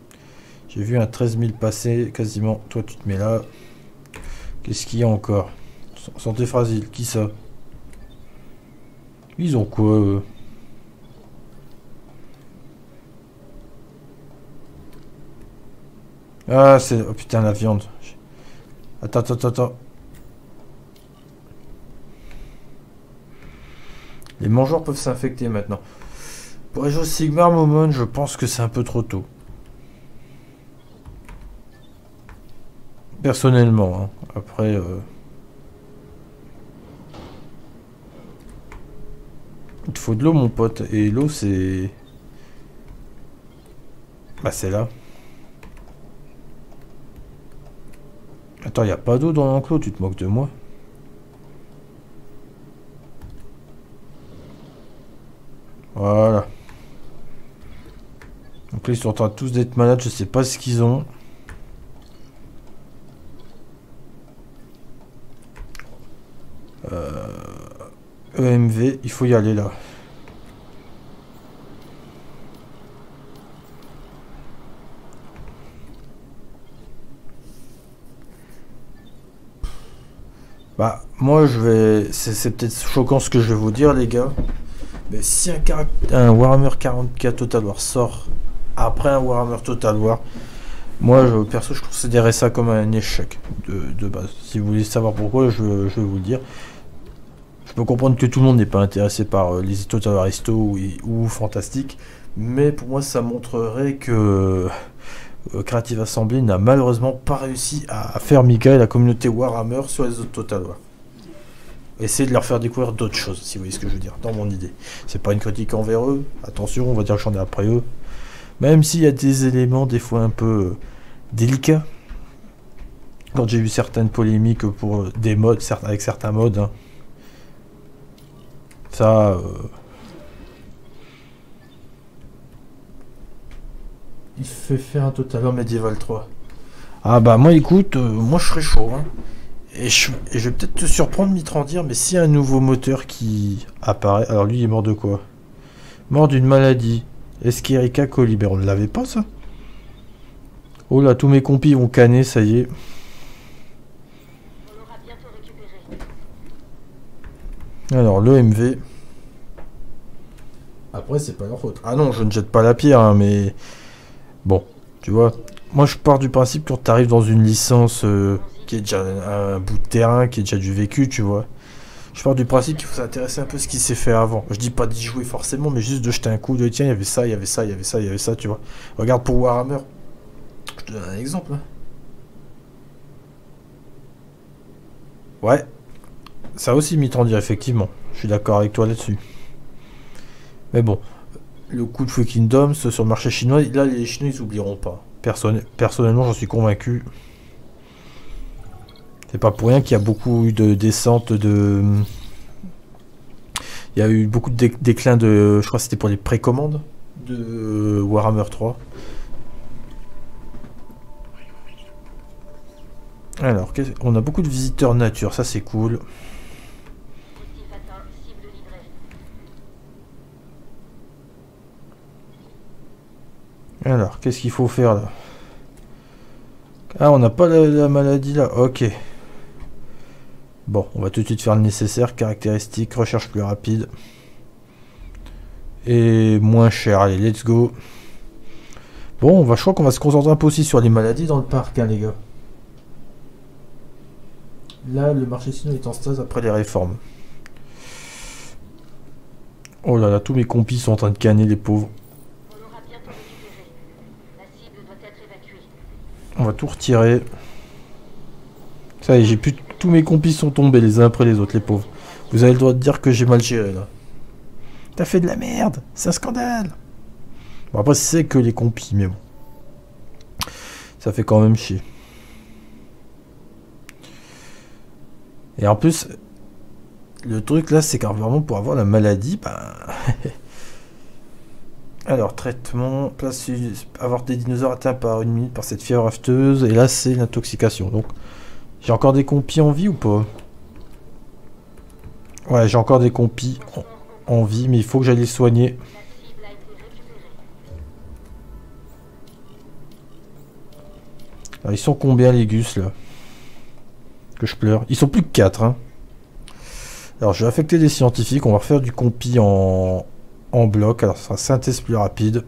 J'ai vu un 13 000 passer quasiment. Toi, tu te mets là. Qu'est-ce qu'il y a encore? Santé fragile. Qui ça? Ils ont quoi Ah, c'est... Oh putain, la viande. Attends, attends, attends. Les mangeurs peuvent s'infecter maintenant. Pour les jeux Sigmar Momon, je pense que c'est un peu trop tôt. Personnellement, hein. Après... Il te faut de l'eau, mon pote. Et l'eau, c'est... Bah, c'est là. Attends, y a pas d'eau dans l'enclos, tu te moques de moi? Voilà. Donc là, ils sont en train tous d'être malades, je sais pas ce qu'ils ont. EMV, il faut y aller là. Bah, moi je vais... C'est peut-être choquant ce que je vais vous dire, les gars. Mais si un Warhammer 40K Total War sort après un Warhammer Total War, moi, perso, je considérais ça comme un échec de base. Si vous voulez savoir pourquoi, je vais vous le dire. Je peux comprendre que tout le monde n'est pas intéressé par les Total War Histo ou Fantastique, mais pour moi, ça montrerait que Creative Assembly n'a malheureusement pas réussi à faire migrer la communauté Warhammer sur les autres Total War. Essayer de leur faire découvrir d'autres choses, si vous voyez ce que je veux dire, dans mon idée. C'est pas une critique envers eux, attention, on va dire que j'en ai après eux. Même s'il y a des éléments des fois un peu délicats. Quand j'ai vu certaines polémiques pour des modes, avec certains modes, hein. Ça... Il fait faire un Total War Medieval 3. Ah bah moi écoute, moi je serais chaud, hein. Et je vais peut-être te surprendre, Mitrandir, mais s'il y a un nouveau moteur qui apparaît... Alors lui, il est mort de quoi? Mort d'une maladie. Escherichia coli. On ne l'avait pas, ça? Oh là, tous mes compis vont canner, ça y est. Alors, l'OMV... Après, c'est pas leur faute. Ah non, je ne jette pas la pierre, hein, mais... Bon, tu vois... Moi, je pars du principe que quand tu arrives dans une licence... qui est déjà un bout de terrain, qui est déjà du vécu, tu vois. Je pars du principe qu'il faut s'intéresser un peu à ce qui s'est fait avant. Je dis pas d'y jouer forcément, mais juste de jeter un coup de tiens, il y avait ça, il y avait ça, il y avait ça, il y avait ça, tu vois. Regarde pour Warhammer. Je te donne un exemple. Hein. Ouais. Ça aussi, Mitrandir, effectivement. Je suis d'accord avec toi là-dessus. Mais bon. Le coup de Feu Kingdom, sur le marché chinois, là, les Chinois, ils oublieront pas. Personnellement, j'en suis convaincu. C'est pas pour rien qu'il y a beaucoup eu de descentes de... Il y a eu beaucoup de déclins de... Je crois que c'était pour les précommandes de Warhammer 3. Alors, on a beaucoup de visiteurs nature, ça c'est cool. Alors, qu'est-ce qu'il faut faire là? Ah, on n'a pas la maladie là, ok. Bon, on va tout de suite faire le nécessaire. Caractéristiques, recherche plus rapide. Et moins cher. Allez, let's go. Bon, je crois qu'on va se concentrer un peu aussi sur les maladies dans le parc, hein, les gars. Là, le marché chinois est en stase après les réformes. Oh là là, tous mes compis sont en train de canner, les pauvres. On va tout retirer. Ça y est, j'ai plus... Tous mes compis sont tombés les uns après les autres, les pauvres. Vous avez le droit de dire que j'ai mal géré, là. T'as fait de la merde. C'est un scandale. Bon, après, c'est que les compis, mais bon. Ça fait quand même chier. Et en plus, le truc, là, c'est qu'en vraiment, pour avoir la maladie, bah... Alors, traitement, avoir des dinosaures atteints par une minute par cette fièvre afteuse, et là, c'est l'intoxication. Donc, j'ai encore des compis en vie ou pas? Ouais, j'ai encore des compis en vie, mais il faut que j'aille les soigner. Alors, ils sont combien les gus là? Que je pleure. Ils sont plus que 4. Hein. Alors je vais affecter des scientifiques. On va refaire du compi en bloc. Alors ça sera synthèse plus rapide.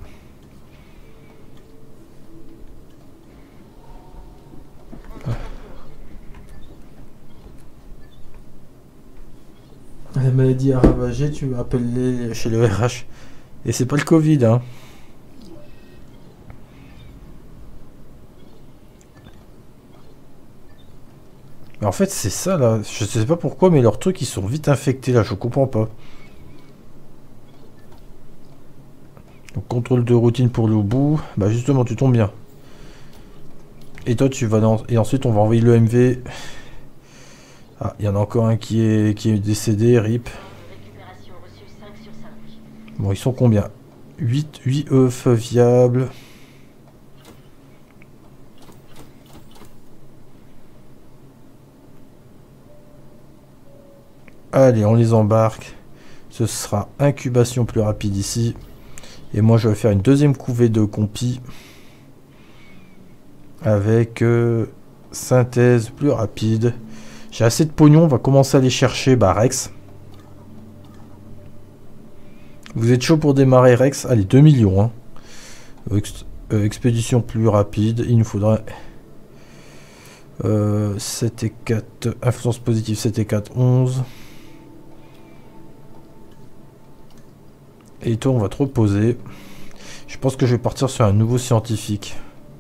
La maladie a ravagé, tu appelles chez le RH. Et c'est pas le Covid, hein. Mais en fait, c'est ça, là. Je sais pas pourquoi, mais leurs trucs, ils sont vite infectés, là. Je comprends pas. Donc, contrôle de routine pour le bout. Bah, justement, tu tombes bien. Et toi, tu vas dans... Et ensuite, on va envoyer le MV. Ah, il y en a encore un qui est décédé, RIP. Bon, ils sont combien? 8 œufs viables. Allez, on les embarque. Ce sera incubation plus rapide ici. Et moi, je vais faire une deuxième couvée de compi. Avec synthèse plus rapide. J'ai assez de pognon, on va commencer à aller chercher Rex. Vous êtes chaud pour démarrer Rex? Allez, 2 millions. Hein. Expédition plus rapide, il nous faudrait 7 et 4, influence positive 7 et 4, 11. Et toi, on va te reposer. Je pense que je vais partir sur un nouveau scientifique.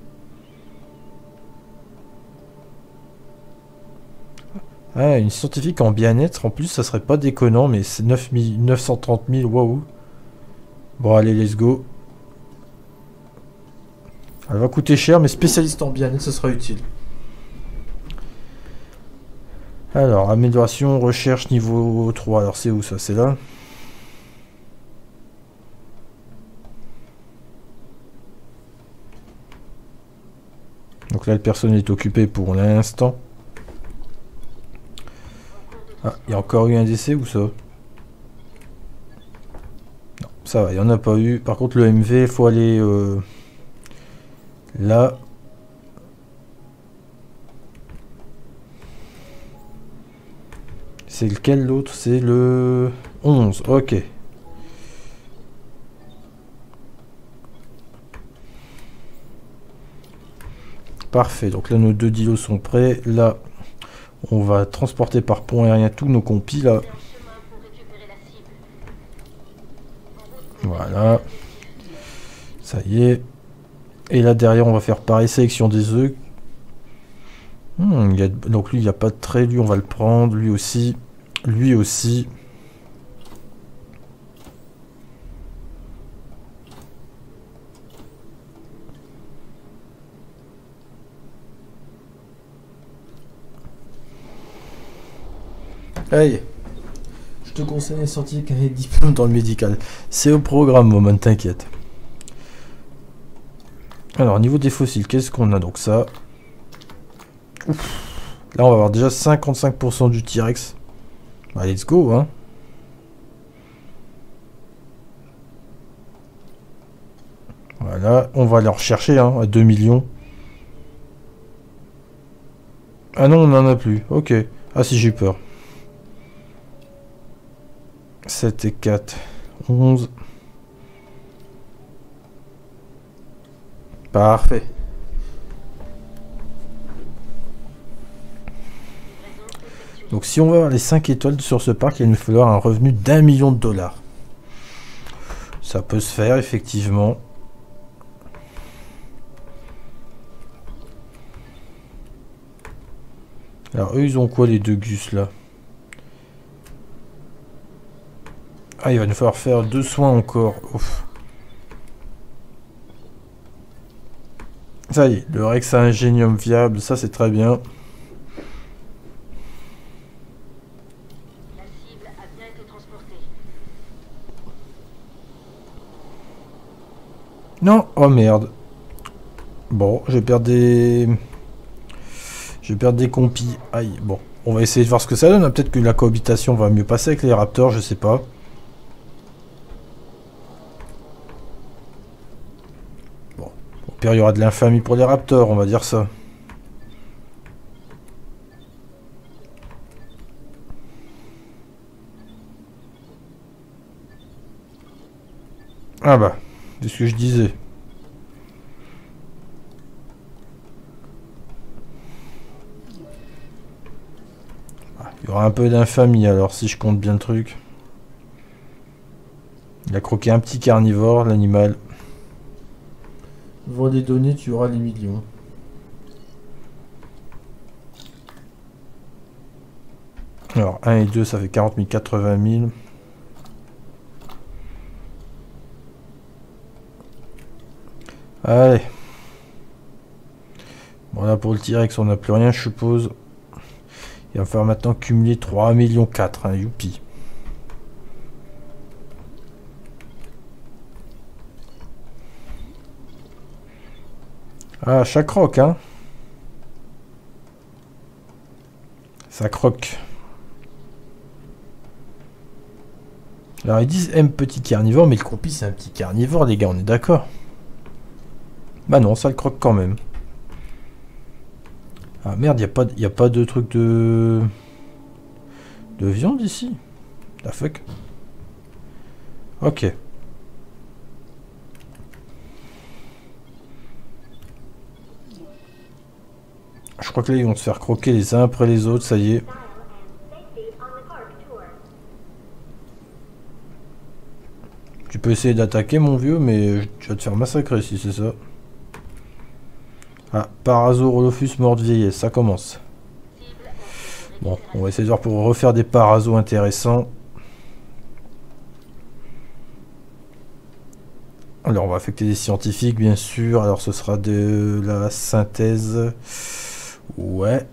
Ah, une scientifique en bien-être, en plus, ça serait pas déconnant, mais c'est 930 000, waouh. Bon, allez, let's go. Elle va coûter cher, mais spécialiste en bien-être, ce sera utile. Alors, amélioration, recherche, niveau 3. Alors, c'est où ça? C'est là. Donc là, le personnel est occupé pour l'instant. Ah, il y a encore eu un décès ou ça? Non, ça va, il n'y en a pas eu. Par contre, le MV, il faut aller là. C'est lequel l'autre? C'est le 11, ok. Parfait, donc là nos deux dilos sont prêts. Là, on va transporter par pont aérien tous nos compis là. Voilà. Ça y est. Et là derrière, on va faire pareil, sélection des œufs. Donc lui, il n'y a pas de trait. Lui, on va le prendre. Lui aussi. Lui aussi. Hey, je te conseille un scientifique avec diplôme dans le médical. C'est au programme, moment, t'inquiète. Alors, au niveau des fossiles, qu'est-ce qu'on a? Donc ça. Ouf. Là, on va avoir déjà 55% du T-Rex. Bah, let's go, hein. Voilà, on va aller en rechercher, hein, à 2 millions. Ah non, on n'en a plus. Ok. Ah si, j'ai eu peur. 7 et 4, 11. Parfait. Donc si on veut avoir les 5 étoiles sur ce parc, il va nous falloir un revenu d'1 million de dollars. Ça peut se faire, effectivement. Alors eux, ils ont quoi les deux gus là? Ah, il va nous falloir faire 2 soins encore. Ouf. Ça y est, le Rex a ingénium viable, ça c'est très bien. La cible a bien été transportée. Non, oh merde. Bon, je vais perdre des... Je vais perdre des compis. Aïe, bon. On va essayer de voir ce que ça donne. Peut-être que la cohabitation va mieux passer avec les raptors, je sais pas. Bon. Au pire, il y aura de l'infamie pour les raptors, on va dire ça. Ah bah, c'est ce que je disais. Il y aura un peu d'infamie alors si je compte bien le truc. Il a croqué un petit carnivore, l'animal. Vends des données, tu auras les millions. Alors 1 et 2 ça fait 40 000, 80 000. Allez. Bon là pour le T-Rex on n'a plus rien je suppose. Il va falloir maintenant cumuler 3 millions 4, hein, youpi. Ah, ça croque, hein. Ça croque. Alors ils disent M petit carnivore, mais le croupi c'est un petit carnivore les gars, on est d'accord. Bah non, ça le croque quand même. Ah merde, y a pas de truc de viande ici. La fuck. Ok. Je crois que là ils vont se faire croquer les uns après les autres, ça y est. Tu peux essayer d'attaquer mon vieux, mais tu vas te faire massacrer si c'est ça. Ah, Parasaurolophus mort de vieillesse, ça commence. Bon, on va essayer de voir pour refaire des parasos intéressants. Alors, on va affecter des scientifiques, bien sûr. Alors, ce sera de la synthèse. Ouais.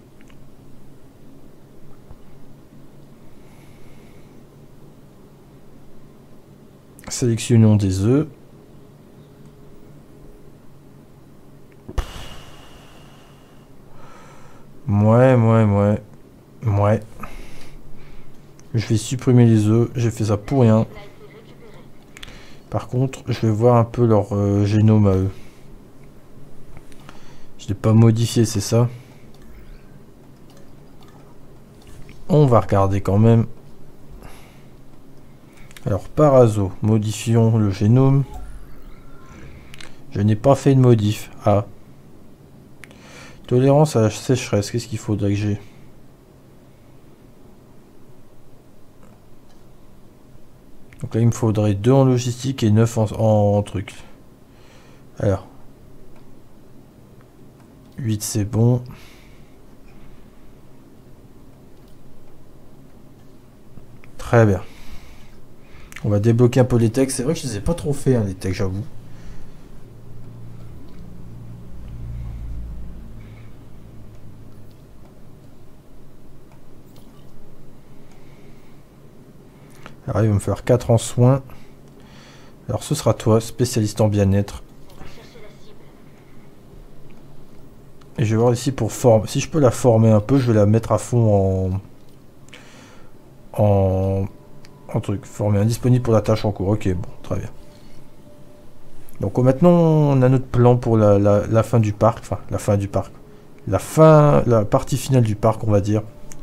Sélectionnons des œufs. Ouais. Je vais supprimer les œufs. J'ai fait ça pour rien. Par contre, je vais voir un peu leur génome à eux. Je l'ai pas modifié, c'est ça. On va regarder quand même. Alors, Paraso, modifions le génome. Je n'ai pas fait de modif. Ah. Tolérance à la sécheresse, qu'est-ce qu'il faudrait que j'ai? Donc là, il me faudrait 2 en logistique et 9 en truc. Alors. 8, c'est bon. Très bien. On va débloquer un peu les techs. C'est vrai que je les ai pas trop fait, hein, les techs, j'avoue. Alors, il va me falloir 4 en soins. Alors, ce sera toi, spécialiste en bien-être. Et je vais voir ici pour former. Si je peux la former un peu, je vais la mettre à fond en truc. Former indisponible pour la tâche en cours. Ok, bon, très bien. Donc maintenant, on a notre plan pour la fin du parc. Enfin, la fin du parc. La partie finale du parc, on va dire.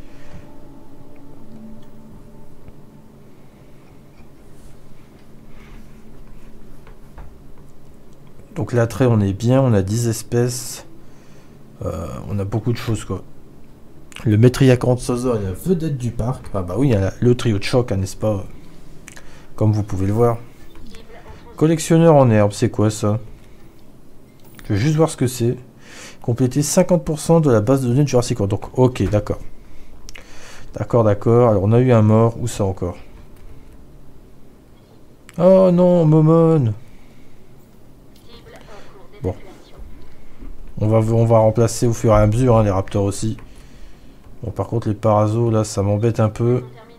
Donc l'attrait, on est bien. On a 10 espèces. On a beaucoup de choses, quoi. Le Metriacanthosaure est la vedette du parc. Ah bah oui, il y a le trio de choc, hein, n'est-ce pas? Comme vous pouvez le voir. Collectionneur en herbe, c'est quoi ça? Je vais juste voir ce que c'est. Compléter 50% de la base de données de Jurassic World. Donc, ok, d'accord. D'accord. Alors, on a eu un mort. Où ça encore? Oh non, Momone. Bon. On va remplacer au fur et à mesure, hein, les raptors aussi. Bon, par contre, les parasos, là, ça m'embête un peu.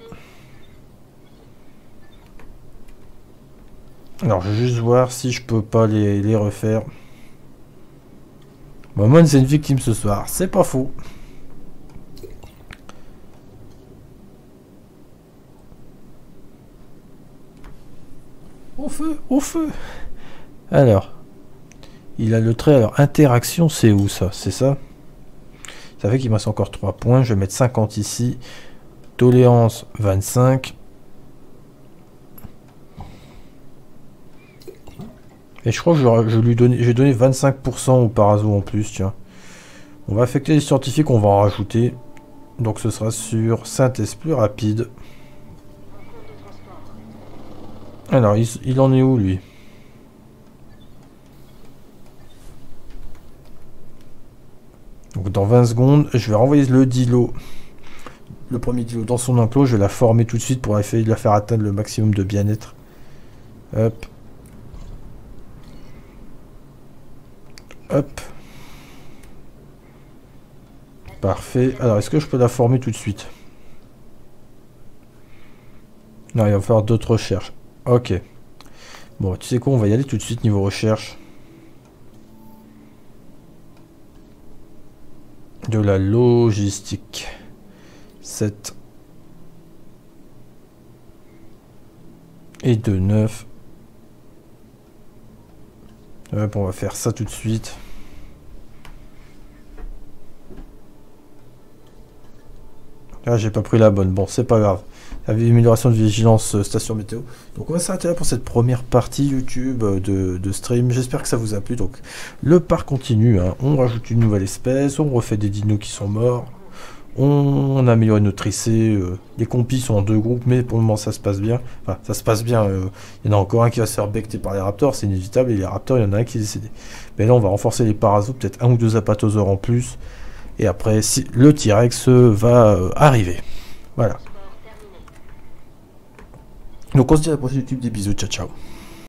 Alors, je vais juste voir si je peux pas les refaire. Momone, c'est une victime ce soir. C'est pas faux. Au feu. Alors, il a le trait. Alors, interaction, c'est où ça? C'est ça? Ça fait qu'il me reste encore 3 points. Je vais mettre 50 ici. Tolérance, 25. Et je crois que j'ai donné 25% au Parazo en plus, tiens. On va affecter les scientifiques, on va en rajouter. Donc ce sera sur synthèse plus rapide. Alors, il en est où, lui? Donc dans 20 secondes, je vais renvoyer le dilo. Le premier dilo dans son enclos, je vais la former tout de suite pour essayer de la faire atteindre le maximum de bien-être. Hop. Hop. Parfait. Alors, est-ce que je peux la former tout de suite? Non, il va falloir d'autres recherches. Ok. Bon, tu sais quoi, on va y aller tout de suite niveau recherche. De la logistique. 7. Et de 9. Hop, on va faire ça tout de suite. Ah, j'ai pas pris la bonne. Bon, c'est pas grave. Amélioration de vigilance, station météo. Donc on va s'arrêter là pour cette première partie YouTube de stream. J'espère que ça vous a plu. Donc le parc continue, hein. On rajoute une nouvelle espèce, on refait des dinos qui sont morts, on améliore notre tricée. Les compis sont en 2 groupes, mais pour le moment ça se passe bien. Enfin, ça se passe bien. Il y en a encore un qui va se faire becter par les raptors, c'est inévitable. Et les raptors, il y en a un qui est décédé. Mais là on va renforcer les parasos, peut-être 1 ou 2 apatosaures en plus. Et après, si le T-Rex va arriver. Voilà. Donc on se dit à la prochaine YouTube, des bisous, ciao ciao.